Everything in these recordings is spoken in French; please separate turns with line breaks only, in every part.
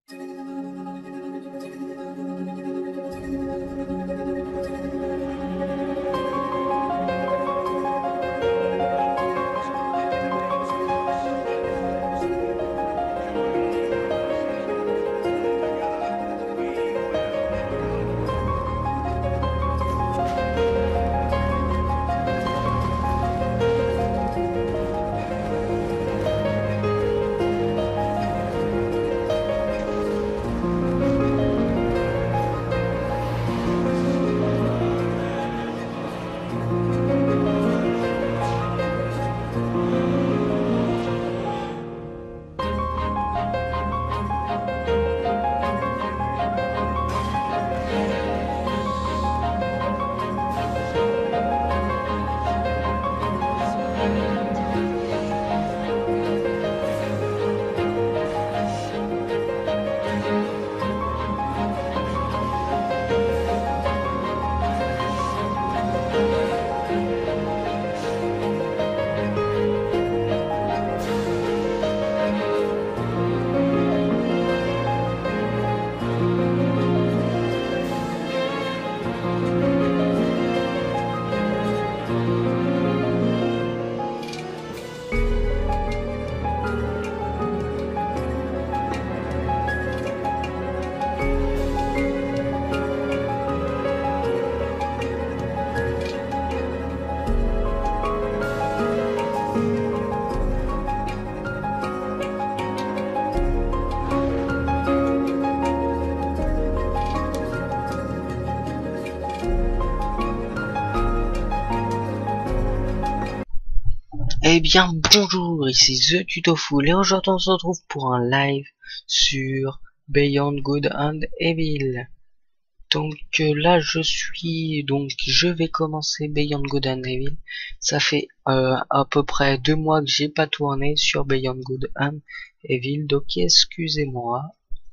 Eh bien bonjour, ici The Tutofool et aujourd'hui on se retrouve pour un live sur Beyond Good and Evil. Donc là je vais commencer Beyond Good and Evil. Ça fait à peu près 2 mois que j'ai pas tourné sur Beyond Good and Evil, donc excusez-moi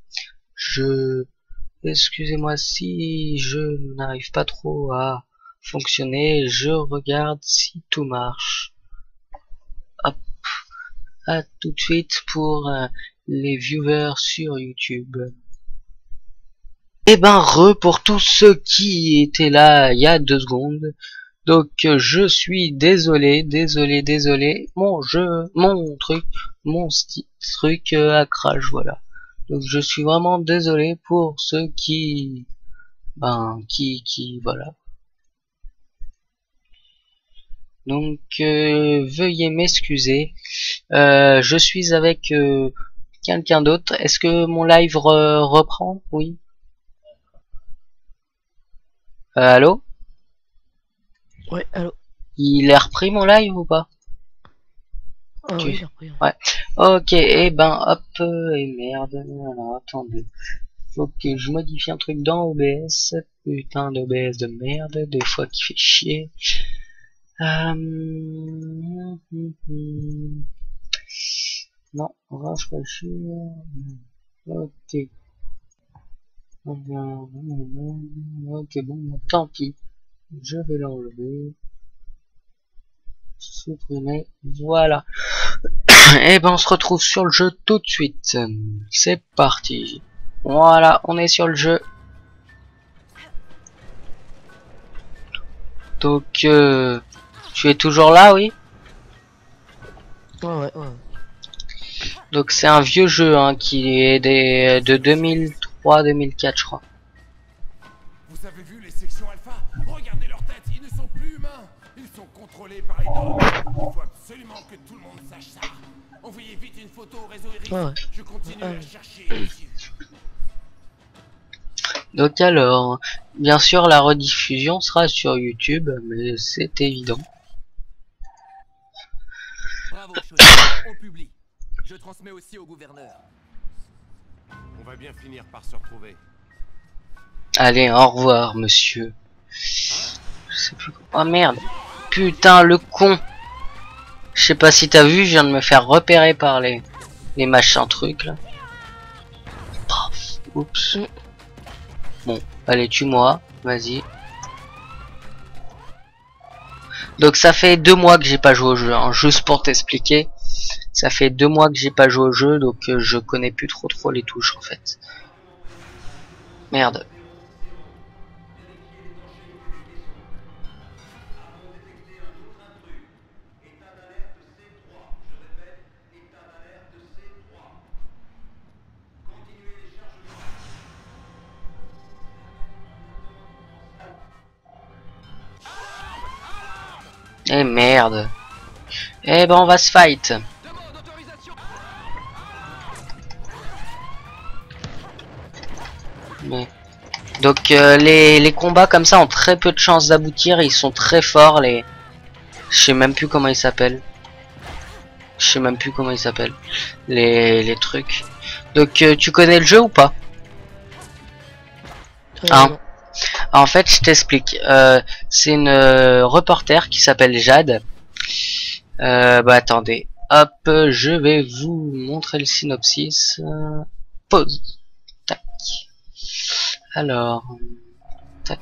si je n'arrive pas trop à fonctionner. Je regarde si tout marche. Hop, à tout de suite pour les viewers sur YouTube. Et ben pour tous ceux qui étaient là il y a 2 secondes. Donc je suis désolé, mon truc a crash, voilà. Donc je suis vraiment désolé pour ceux qui voilà. Donc veuillez m'excuser. Je suis avec quelqu'un d'autre. Est-ce que mon live reprend? Oui. Allô?
Ouais, allô.
Il est repris mon live ou pas?
Ah oui, il est repris.
Ouais. Ok, et ben hop, et merde. Alors attendez. Faut que je modifie un truc dans OBS. Putain d'OBS de merde, des fois qui fait chier. Non, rafraîchir. Ok. Ok, bon, tant pis. Je vais l'enlever. Supprimer. Voilà. Et ben, on se retrouve sur le jeu tout de suite. C'est parti. Voilà, on est sur le jeu. Donc, tu es toujours là, oui?
Ouais.
Donc, c'est un vieux jeu, hein, qui est de 2003-2004, je crois.
Vous avez vu les sections alpha? Regardez leur tête, ils ne sont plus humains. Ils sont contrôlés par les drones. Il faut absolument que tout le monde sache ça. Envoyez vite une photo au réseau Iris.
Ouais.
Je continue à chercher dessus.
Donc alors, bien sûr la rediffusion sera sur YouTube, mais c'est évident.
Bravo, Chaudier. On publie. Je transmets aussi au gouverneur. On va bien finir par se retrouver.
Allez, au revoir monsieur. Je sais plus quoi. Oh merde. Putain le con. Je sais pas si t'as vu, je viens de me faire repérer par les machins trucs là. Oups. Bon, allez tue-moi, vas-y. Donc ça fait 2 mois que j'ai pas joué au jeu, hein, juste pour t'expliquer. Ça fait 2 mois que j'ai pas joué au jeu, donc je connais plus trop les touches en fait. Merde. Eh merde. Eh ben on va se fight. Mais... Donc les combats comme ça ont très peu de chances d'aboutir. Ils sont très forts les... Je sais même plus comment ils s'appellent. Les trucs. Donc tu connais le jeu ou pas? Hein? En fait, je t'explique. C'est une reporter qui s'appelle Jade. Bah attendez. Hop, je vais vous montrer le synopsis. Pause. Tac. Alors. Tac.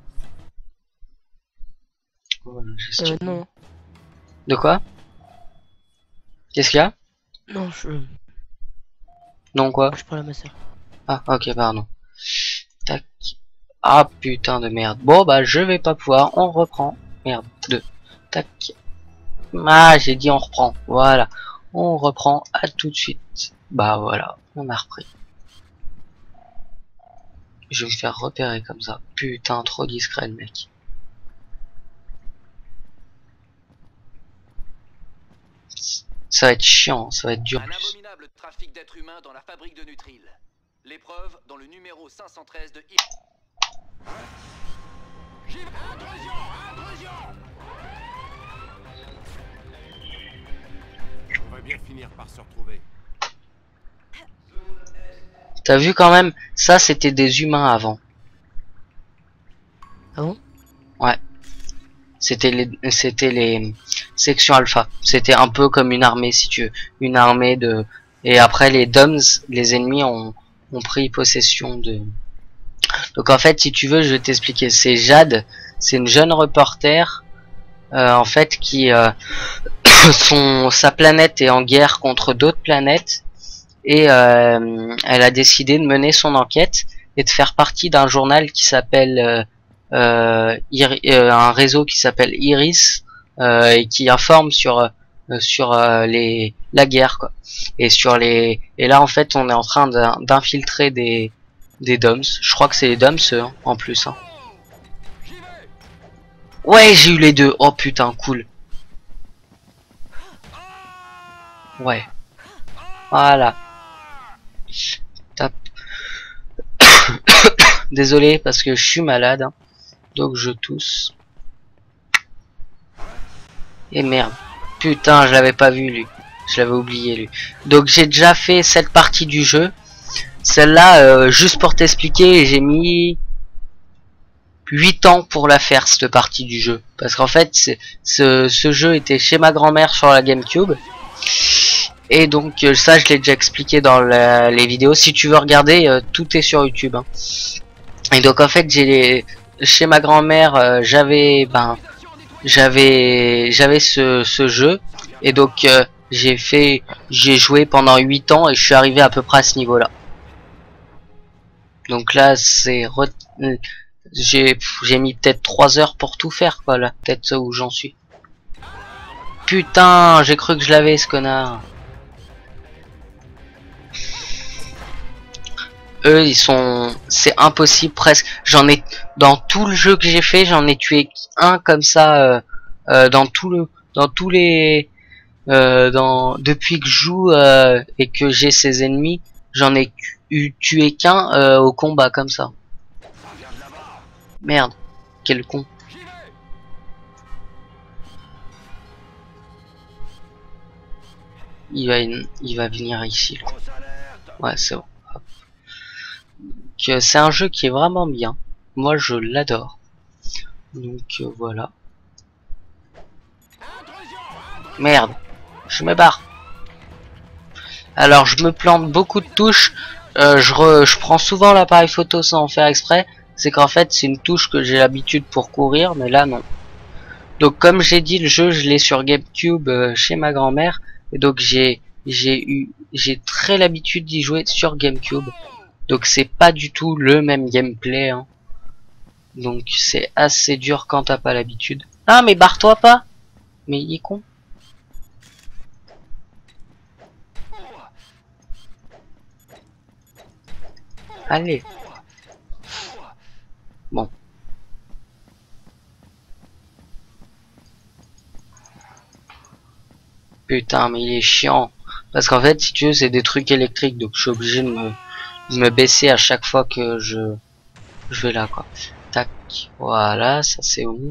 Voilà,
non.
De quoi? Qu'est-ce qu'il y a?
Non,
Non quoi?
je parle à ma soeur.
Ah, ok, pardon. Tac. Ah putain de merde. Bon bah je vais pas pouvoir. On reprend. Merde. 2. Tac. Ah j'ai dit on reprend. Voilà. On reprend à tout de suite. Bah voilà. On a repris. Je vais me faire repérer comme ça. Putain trop discret le mec. Ça va être chiant. Ça va être dur.
Un abominable trafic d'êtres humains dans la fabrique de Nutril. L'épreuve dans le numéro 513 de
On va bien finir par se retrouver.
T'as vu quand même? Ça c'était des humains avant.
Ah bon?
Ouais. C'était les sections alpha. C'était un peu comme une armée si tu veux. Une armée de... Et après les DOMS, les ennemis ont pris possession de... Donc en fait si tu veux je vais t'expliquer. C'est Jade. C'est une jeune reporter. En fait qui... sa planète est en guerre contre d'autres planètes. Et elle a décidé de mener son enquête et de faire partie d'un journal qui s'appelle... un réseau qui s'appelle Iris et qui informe sur la guerre quoi. Et là en fait on est en train d'infiltrer des DOMS. Je crois que c'est les DOMS hein, en plus hein. Ouais j'ai eu les deux. Oh putain cool. Ouais. Voilà. Tape. Désolé parce que je suis malade hein. Donc je tousse. Et merde. Putain, je l'avais pas vu lui. Je l'avais oublié lui. Donc j'ai déjà fait cette partie du jeu. Celle-là, juste pour t'expliquer, j'ai mis 8 ans pour la faire cette partie du jeu. Parce qu'en fait, ce jeu était chez ma grand-mère sur la GameCube. Et donc ça, je l'ai déjà expliqué dans les vidéos. Si tu veux regarder, tout est sur YouTube. Hein. Et donc en fait, chez ma grand-mère, j'avais ce jeu et donc j'ai joué pendant 8 ans et je suis arrivé à peu près à ce niveau là. Donc là j'ai mis peut-être 3 heures pour tout faire quoi là, peut-être où j'en suis. Putain, j'ai cru que je l'avais ce connard. Eux c'est impossible presque. J'en ai dans tout le jeu que j'ai fait, j'en ai tué un comme ça depuis que je joue et que j'ai ces ennemis, j'en ai tué qu'un au combat comme ça. Merde, quel con. Il va venir ici. Ouais, c'est bon. C'est un jeu qui est vraiment bien. Moi je l'adore. Donc voilà. Merde, je me barre. Alors je me plante beaucoup de touches. Je prends souvent l'appareil photo sans en faire exprès. C'est qu'en fait c'est une touche que j'ai l'habitude pour courir, mais là non. Donc comme j'ai dit, le jeu je l'ai sur GameCube chez ma grand-mère. Et donc j'ai j'ai très l'habitude d'y jouer sur GameCube. Donc c'est pas du tout le même gameplay, hein. Donc c'est assez dur quand t'as pas l'habitude. Ah mais barre-toi pas. Mais il est con. Allez. Bon. Putain mais il est chiant. Parce qu'en fait si tu veux c'est des trucs électriques. Donc je suis obligé de me baisser à chaque fois que je vais là quoi. Tac. Voilà ça c'est bon.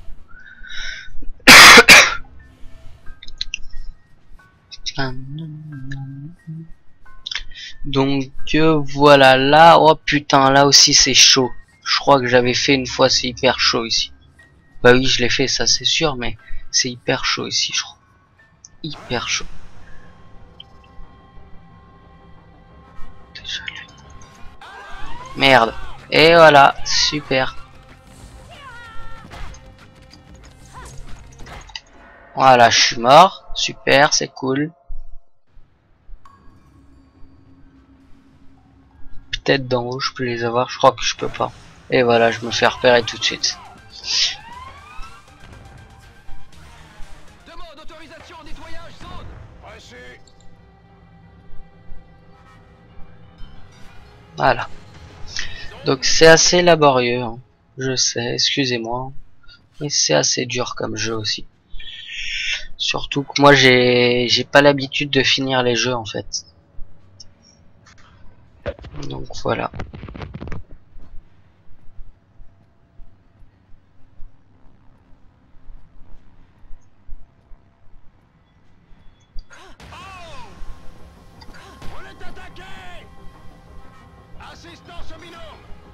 Donc voilà là, oh putain là aussi c'est chaud. Je crois que j'avais fait une fois, c'est hyper chaud ici. Bah oui je l'ai fait ça c'est sûr mais c'est hyper chaud ici je crois. Hyper chaud. Merde. Et voilà, super. Voilà je suis mort, super c'est cool. Peut-être d'en haut je peux les avoir, je crois que je peux pas. Et voilà je me fais repérer tout de suite.
Demande autorisation au nettoyage zone.
Reçu.
Voilà. Donc c'est assez laborieux, hein. Je sais, excusez-moi. Mais c'est assez dur comme jeu aussi. Surtout que moi j'ai pas l'habitude de finir les jeux en fait. Donc voilà.
On est attaqué. Assistance au binôme.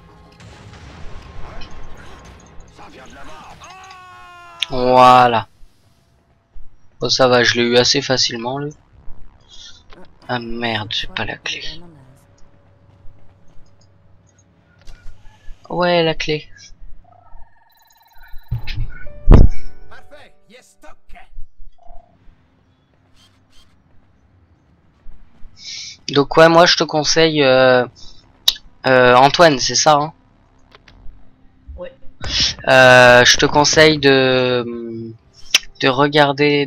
Ça vient de là-bas.
Voilà. Bon ça va, je l'ai eu assez facilement lui. Ah merde, j'ai pas la clé. Ouais la clé.
Parfait. Yes, stock.
Donc ouais moi je te conseille Antoine c'est ça hein.
Ouais.
Je te conseille de regarder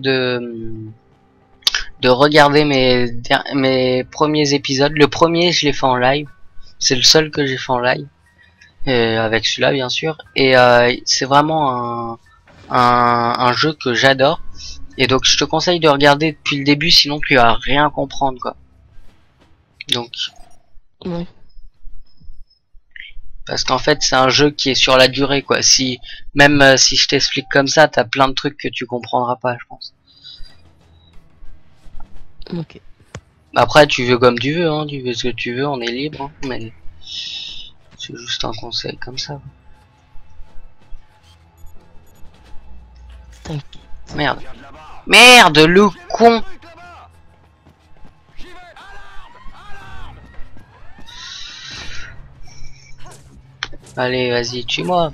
mes premiers épisodes. Le premier je l'ai fait en live, c'est le seul que j'ai fait en live avec celui-là bien sûr et c'est vraiment un jeu que j'adore et donc je te conseille de regarder depuis le début sinon tu vas rien comprendre quoi. Donc
Ouais.
parce qu'en fait c'est un jeu qui est sur la durée quoi. Si même si je t'explique comme ça t'as plein de trucs que tu comprendras pas je pense.
Ok.
Après tu veux comme tu veux hein, tu veux ce que tu veux, on est libre hein, mais c'est juste un conseil comme ça.
T'inquiète.
Merde. Merde le con.
J'y vais. Alarme. Alarme.
Allez vas-y tue-moi.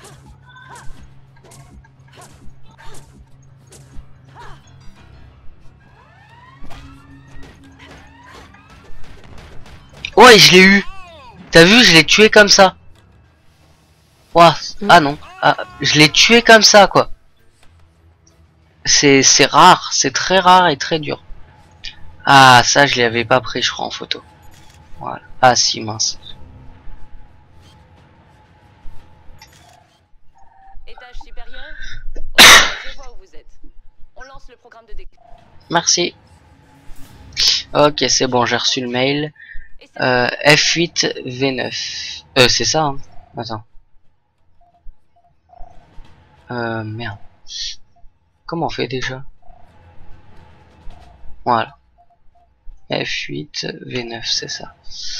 Ouais je l'ai eu. T'as vu je l'ai tué comme ça. Ouah. Ah non. Ah, je l'ai tué comme ça quoi. C'est rare, c'est très rare et très dur. Ah ça je l'avais pas pris je crois en photo. Voilà. Ah si mince.
Étage supérieur. Ok, je vois où vous êtes. On lance le programme de décryptage.
Merci. Ok c'est bon j'ai reçu le mail. F8 V9. C'est ça hein. Attends. Merde. Comment on fait déjà? Voilà. F8 V9 c'est ça.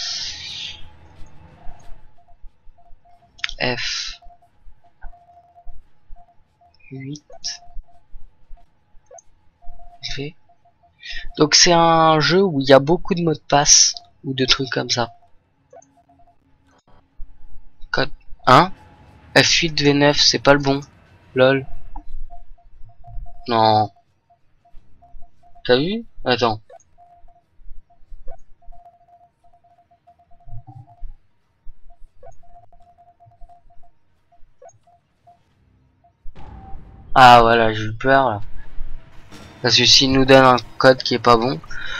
F8 V. Donc c'est un jeu où il y a beaucoup de mots de passe ou de trucs comme ça. Code 1 F8 V9 c'est pas le bon. Lol. Non. T'as vu? Attends. Ah voilà, j'ai eu peur là. Parce que s'il nous donne un code qui est pas bon.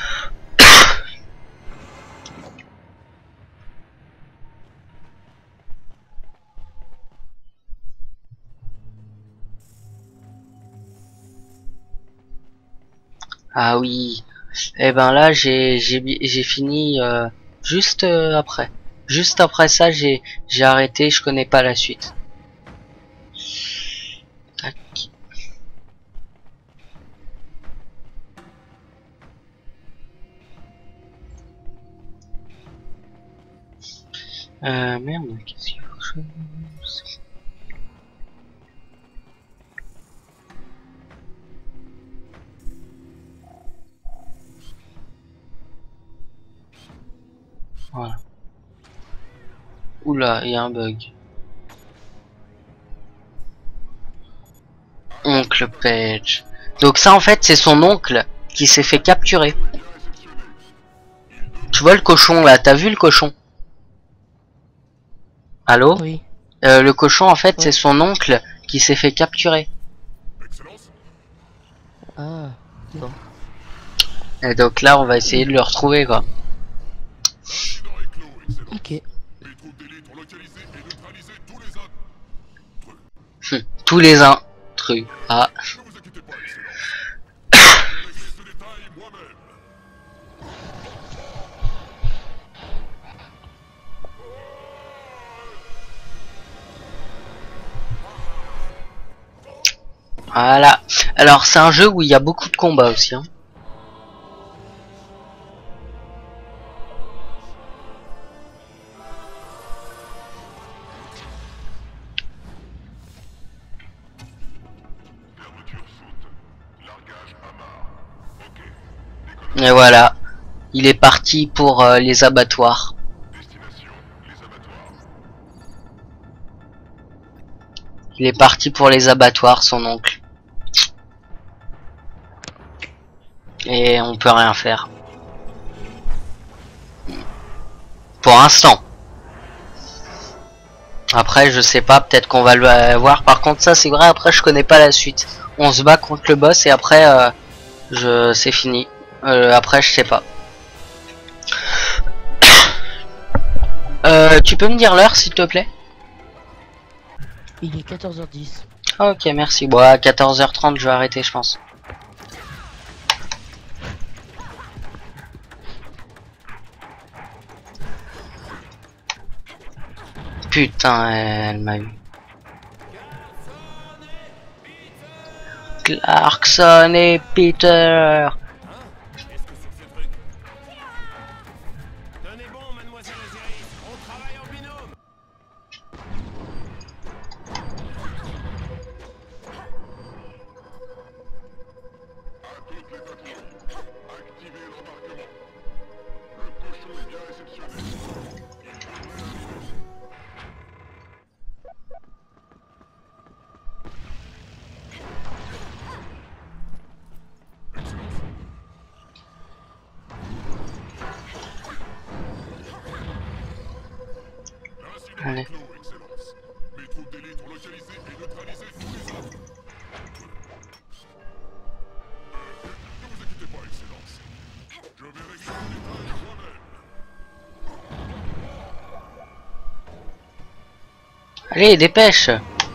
Ah oui. Et ben là j'ai fini juste après. Juste après ça j'ai arrêté, je connais pas la suite. Tac. Merde, qu'est-ce qu'il faut que je fasse? Voilà. Oula, il y a un bug. Oncle Page. Donc ça en fait c'est son oncle qui s'est fait capturer. Tu vois le cochon là, t'as vu le cochon? Allô?
Oui.
Le cochon en fait
Ouais.
c'est son oncle qui s'est fait capturer.
Ah, bon.
Et donc là on va essayer de le retrouver quoi.
Ok.
Tous les intrus. Ah. Voilà. Alors c'est un jeu où il y a beaucoup de combats aussi. Hein. Et voilà. Il est parti pour les abattoirs. Il est parti pour les abattoirs, son oncle. Et on peut rien faire. Pour l'instant. Après, je sais pas, peut-être qu'on va le voir. Par contre, ça c'est vrai, après je connais pas la suite. On se bat contre le boss et après, c'est fini. Après, je sais pas. Tu peux me dire l'heure, s'il te plaît?
Il est 14h10.
Ok, merci. Bon, à 14h30, je vais arrêter, je pense. Putain, elle m'a eu. Clarkson et Peter.
Qu'est-ce que c'est que ce truc? Tenez bon, mademoiselle Aziris, on travaille en binôme.
Allez. Allez, dépêche.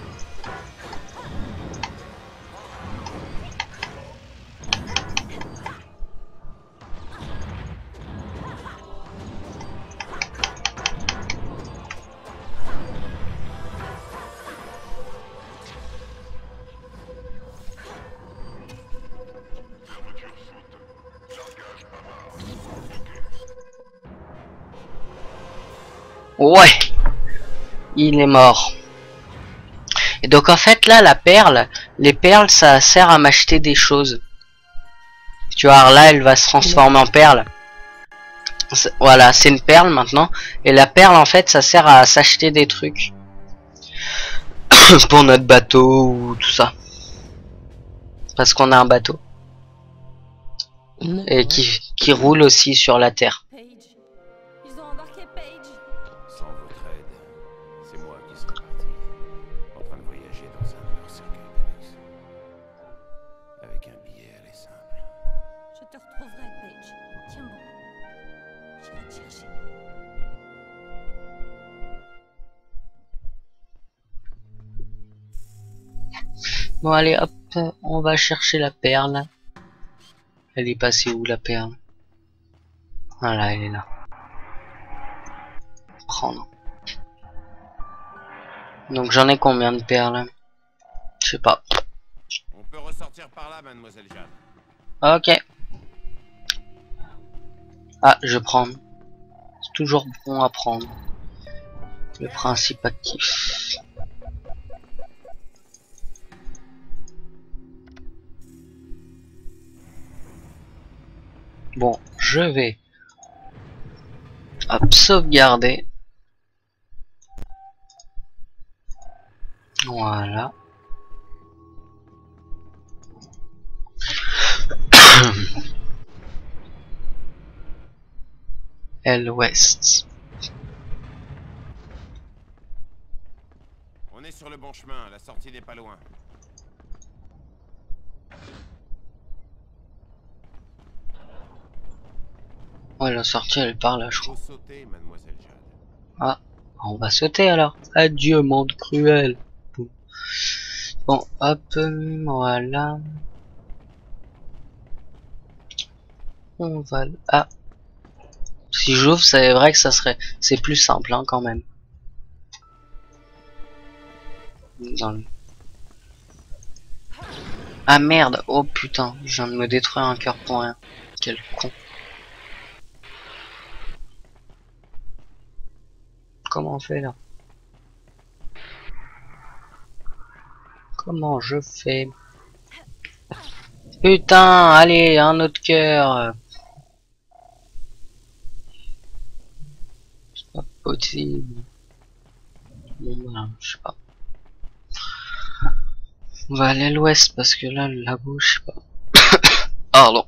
Ouais, il est mort. Et donc en fait là la perle, les perles ça sert à m'acheter des choses. Tu vois là elle va se transformer en perle. Voilà c'est une perle maintenant. Et la perle en fait ça sert à s'acheter des trucs. Pour notre bateau ou tout ça. Parce qu'on a un bateau. Et qui roule aussi sur la terre.
Page. Ils ont embarqué Page.
Sans votre aide, c'est moi qui serais parti, en train de voyager dans un de leurs cercueils de luxe.
trouverai, Paige. Tiens bon. J'irai te chercher.
Bon allez hop, on va chercher la perle. Elle est passée où la perle? Voilà, elle est là. Prendre. Donc j'en ai combien de perles? Je sais pas.
On peut ressortir par là, mademoiselle Jade.
Ok. Ah, je prends. C'est toujours bon à prendre. Le principe actif. Bon, je vais hop, sauvegarder. Voilà. L'ouest.
On est sur le bon chemin, la sortie n'est pas loin.
Ouais, la sortie elle est par là, je
Faut
crois.
sauter, mademoiselle Jade.
Ah, on va sauter alors. Adieu monde cruel. Bon, hop, voilà. On va... Ah. Si j'ouvre, c'est vrai que ça serait... C'est plus simple, hein, quand même. Dans le... Ah merde, oh putain, je viens de me détruire un cœur pour rien. Quel con. Comment on fait là? Comment je fais? Putain, allez, un autre cœur. C'est pas possible. Bon, voilà, je sais pas. On va aller à l'ouest parce que là, le labo, je sais pas. Pardon.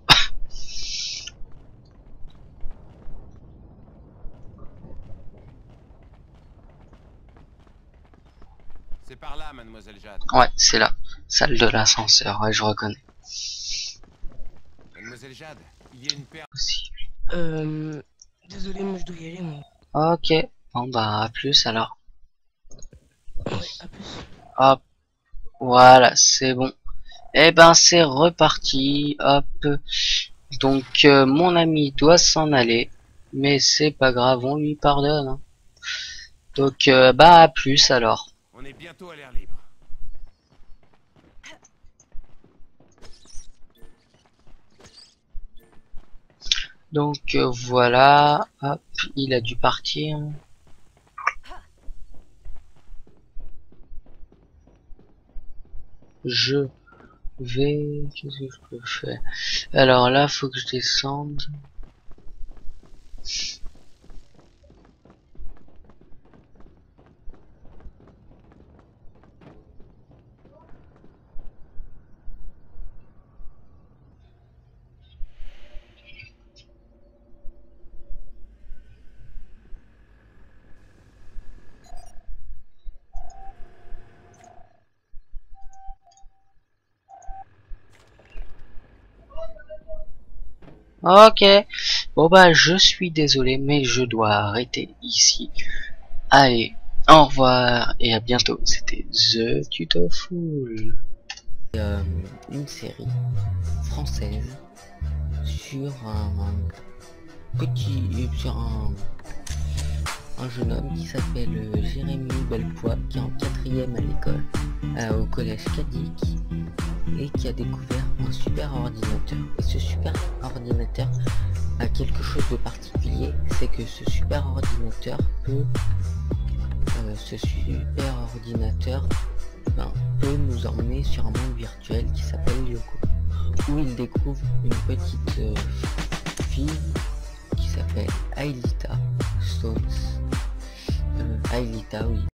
C'est par là, mademoiselle Jade.
Ouais, c'est là. Salle de l'ascenseur, ouais, je reconnais.
Mademoiselle Jade, il y a une perle.
Possible.
Désolé, mais je dois y aller, moi.
Ok. Bon, bah, à plus alors.
Ouais, à plus.
Hop. Voilà, c'est bon. Eh ben, c'est reparti. Hop. Donc, mon ami doit s'en aller. Mais c'est pas grave, on lui pardonne. Hein. Donc, bah, à plus alors.
On est bientôt à l'air libre.
Donc, voilà. Hop, il a dû partir. Je vais... Qu'est-ce que je peux faire? Alors là, faut que je descende. Ok. Bon bah je suis désolé mais je dois arrêter ici. Allez, au revoir et à bientôt. C'était The Tutofull.
Une série française sur un jeune homme qui s'appelle Jérémy Belpois, qui est en 4e à l'école au collège Cadic et qui a découvert un super ordinateur. Et ce super ordinateur a quelque chose de particulier, c'est que ce super ordinateur peut peut nous emmener sur un monde virtuel qui s'appelle Yoko, où il découvre une petite fille qui s'appelle Aelita Stones. Aelita, oui,